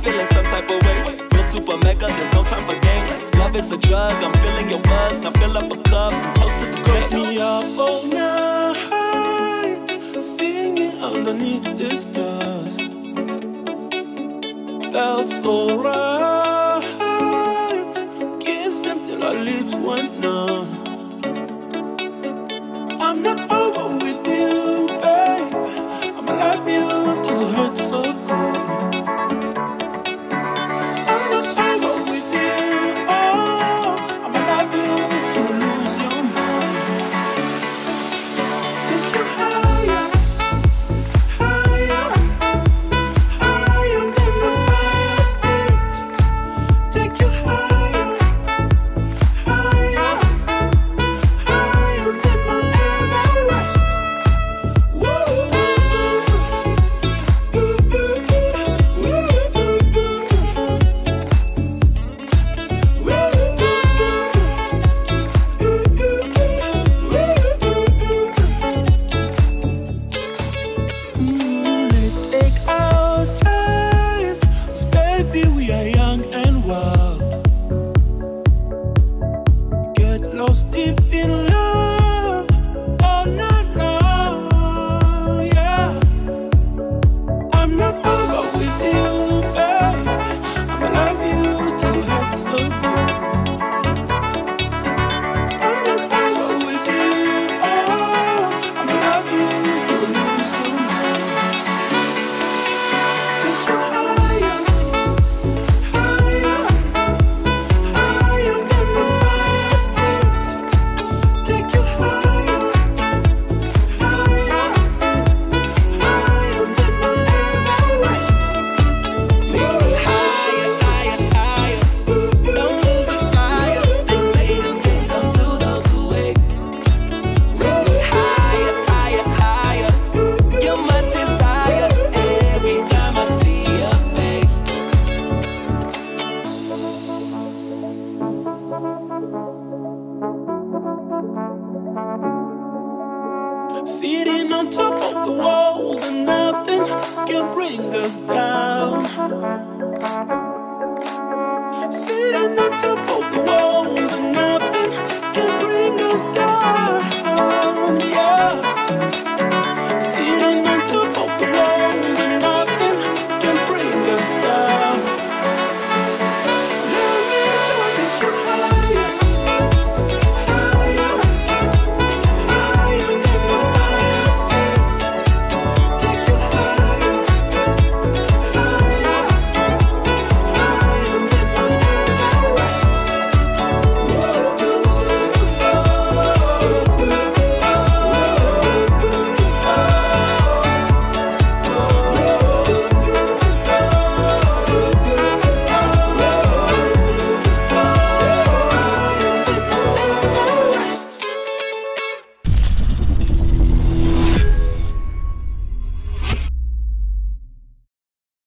feeling some type of way. Feel super mega, there's no time for games. Love is a drug, I'm feeling your buzz. Now fill up a cup and toast to the great. Got me up all night, singing underneath the stars. Felt so right, kissed until our lips went numb. I'm not over with you, babe. I'ma love you till it hurts so good. I'm not over with you, oh. I'ma love you till you lose your mind. Take you higher, higher, higher than the Empire State. Take you higher, higher, higher than Mount Everest. Let's take our time, 'cause baby we are young and wild. Get lost deep in love all night long, yeah. I'm not over with you, babe. I'ma love you till it hurts so good. I'm not over with you, oh. I'ma love you till you lose your mind. Take you higher, higher, higher than the Empire State. Take you higher, higher, higher than Mount Everest. Take me higher, higher, higher. Don't lose the fire. They say good things come to those who wait. Take me higher, higher, higher. You're my desire every time I see your face. Sitting on top of the world and nothing can bring us down.